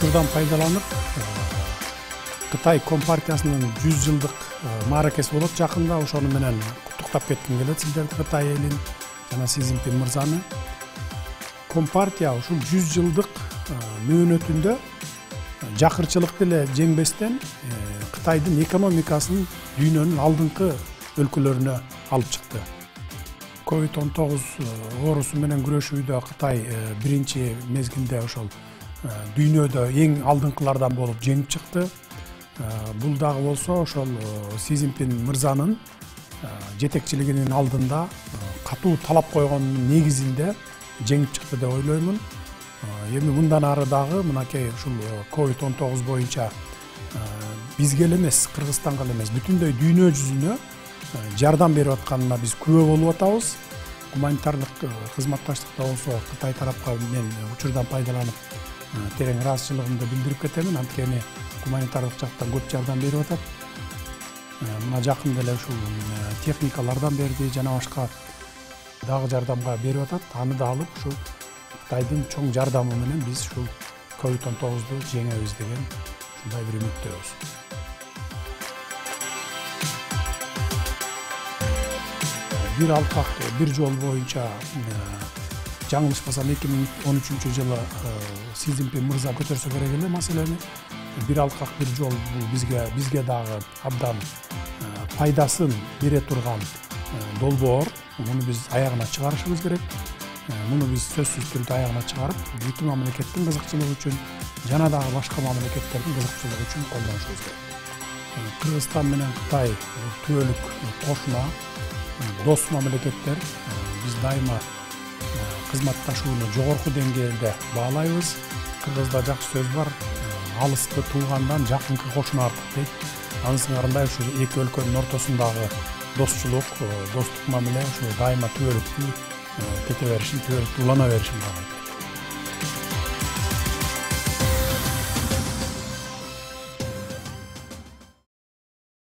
учурдан пайдаланып Кытай Компартиясынын 100 жылдык мааракеси болот жакында. Ошону менен куттуктап кетким келет сиздерди, Кытай элин жана Си Цзиньпин мырзаны. Компартия ушул 100 жылдык мөөнөтүндө жакырчылыкты эле жеңбестен Кытайдын экономикасын дүйнөнүн алдыңкы өлкөлөрүнө алып чыкты. COVID-19 оорусу менен күрөшүүдө Кытай биринчи мезгилде ошол дүйнөдө эң алдыңкылардан болуп жеңип чыкты. Бул дагы болсо ошол Си Цзиньпин мырзанын жетекчилигинин алдында катуу талап койгондун негизинде жеңип чыкты деп ойлоймун. Эми мындан ары дагы мынакей ушул COVID-19 боюнча бизге эле эмес, Кыргызстанга эле эмес, бүтүндөй дүйнө жүзүнө жардам берип атканына биз күбө болуп атабыз. Гуманитардык кызматташтыкта болсо Кытай тарапка мен учурдан пайдаланып терең ыраазычылыгымды билдирип кетемин. Анткени гуманитардык жактан көп жардам берип атат. Мына жакында эле ушул техникалардан берди, жана башка дагы жардамга берип атат. Аны да алып ушул Кытайдын чоң жардамы менен биз ушул COVID-19-ду жеңебиз деген ушундай бир үмүттөбүз. Бир алкак бир жол боюнча жаңылышпасам 2013-жылы Си Цзиньпин мырза көтөрсө керек эле маселени. Бир алкак бир жол бул бизге дагы абдан пайдасын бере турган долбоор. Муну биз аягына чыгарышыбыз керек. Муну биз сөзсүз түрдө аягына чыгарып, эки мамлекеттин кызыкчылыгы үчүн жана дагы башка мамлекеттердин кызыкчылыгы үчүн колдонушубуз керек. Кыргызстан менен Кытай түбөлүк кошуна, дос мамлекеттер. Биз дайыма кызматташууну жогорку деңгээлде баалайбыз. Кыргызда жакшы сөз бар, алысты туугандан жакынкы кошуна артык дейт. Анын сыңарындай ушул эки өлкөнүн ортосундагы достук мамиле ушу дайыма түбөлүктүү кете беришин, түбөлүктүү улана беришин каалайт.